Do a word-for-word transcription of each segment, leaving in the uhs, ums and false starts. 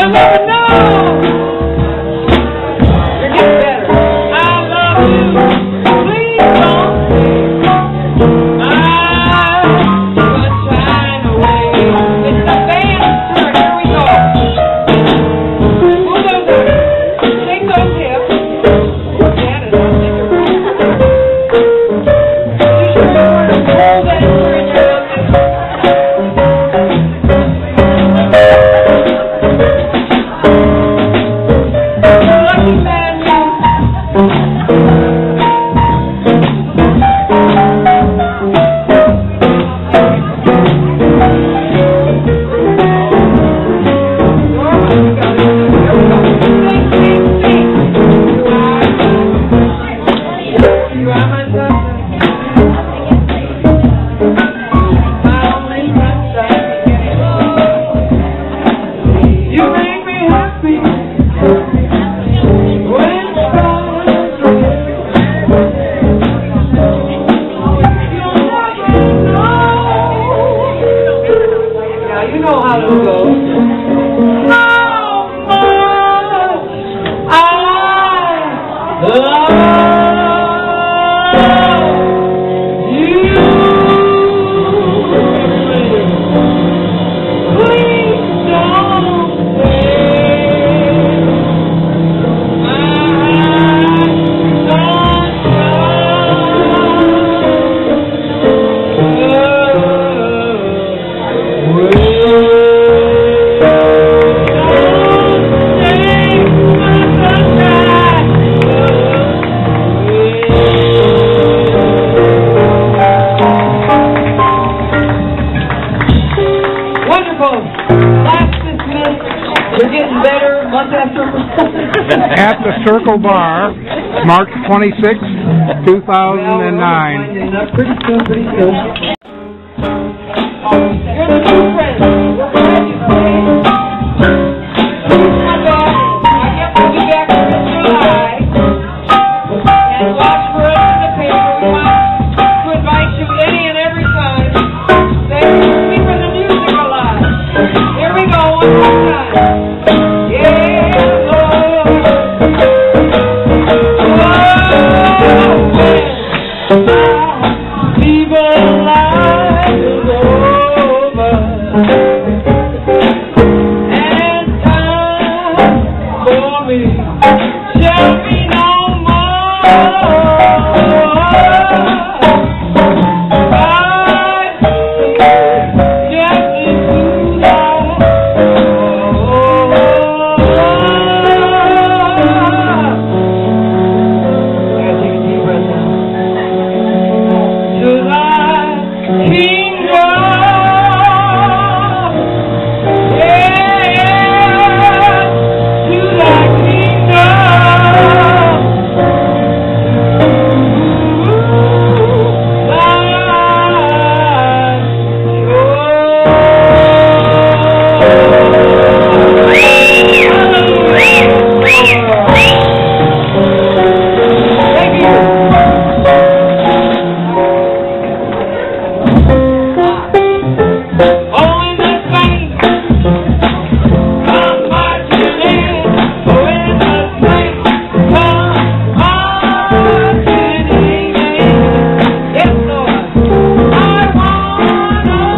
never know. You're getting better. I love you. Please don't stay. I'm sunshine away. It's the band's turn. Here we go. Move those hips. Shake those hips. That is not like a room. You should remember to pull that bridge out. Lucky man, you. At the Circle Bar, March twenty-sixth, two thousand nine. Pretty soon, pretty soon. You're the new friends. We're glad you came. My bad. I guess we'll be back in July. And watch for us in the paper. We want to invite you any and every time. Thank you. Keeping the music alive. Here we go, one more time. Yeah, Lord. Even life is over, and time for me shall be no more. I just into life. I gotta take a deep breath now. To thy kingdom, yeah, to thy kingdom, ooh, thank you.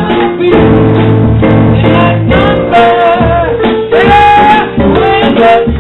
Yes.